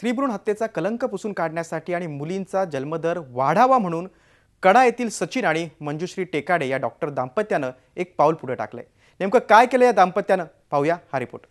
स्त्रीभ्रूण हत्येचा कलंक पुसून काढण्यासाठी आणि मुलींचा जन्मदर वाढावा म्हणून कडा येथील सचिन आणि मंजुश्री टेकाडे या डॉक्टर दाम्पत्यानं एक पाऊल पुढे टाकलंय। नेमकं काय केलं या दाम्पत्यानं पाहूया हा रिपोर्ट।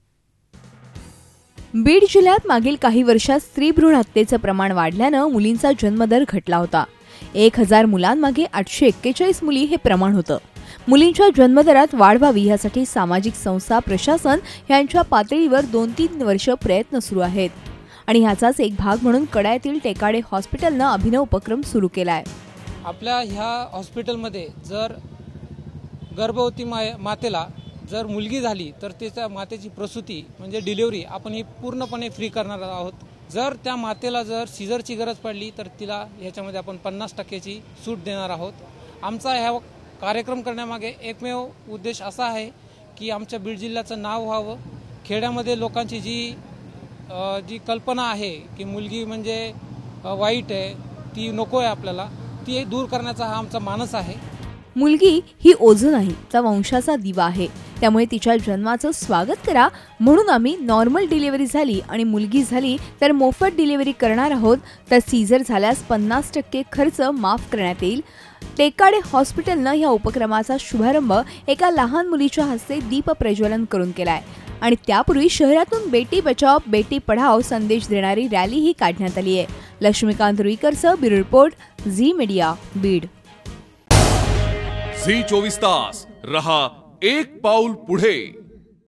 बीड जिल्ह्यात मागील काही वर्षात स्त्रीभ्रूण हत्येचं प्रमाण वाढल्यानं मुलींचा जन्मदर घटला होता। 1000 मुलांमागे 841 मुली हे प्रमाण होतं। मुलींच्या जन्मदरात वाढ व्हावी यासाठी सामाजिक संस्था, प्रशासन यांच्या पातळीवर 2-3 वर्ष प्रयत्न सुरू आहेत आणि ह्याचाच एक भाग म्हणून कडा येथील टेकाडे हॉस्पिटलनं अभिनव उपक्रम सुरू केलाय। आपल्या ह्या हॉस्पिटलमध्ये जर गर्भवती मातेला जर मुलगी झाली तर त्याच्या मातेची प्रसूती म्हणजे डिलिव्हरी आपण ही पूर्णपणे फ्री करणार आहोत। जर त्या मातेला जर सीझरची गरज पडली तर तिला ह्याच्यामध्ये आपण 50% सूट देणार आहोत। आमचा ह्या कार्यक्रम करण्यामागे एकमेव उद्देश असा आहे की आमच्या बीड जिल्ह्याचं नाव व्हावं। खेड्यामध्ये लोकांची जी कल्पना आहे की मुलगी म्हणजे वाईट आहे, ती नको आहे आपल्याला, ती दूर करण्याचा हा आमचा मानस आहे। मुलगी ही ओझं नाही तर वंशाचा दिवा आहे, त्यामुळे तिच्या जन्माचं स्वागत करा म्हणून आम्ही नॉर्मल डिलिव्हरी झाली आणि मुलगी झाली तर मोफत डिलिव्हरी करणार आहोत, तर सीझर झाल्यास 50% खर्च माफ करण्यात येईल। टेकाडे हॉस्पिटलनं या उपक्रमाचा शुभारंभ एका लहान मुलीच्या हस्ते दीप प्रज्वलन करून केलाय आणि त्यापूर्वी शहरातून बेटी बचाओ बेटी पढाओ संदेश देणारी रॅलीही काढण्यात आली आहे। लक्ष्मीकांत रुईकरचा bureau report, Zee media, Beed. Zee 24 तास रहा एक पाऊल पुढे।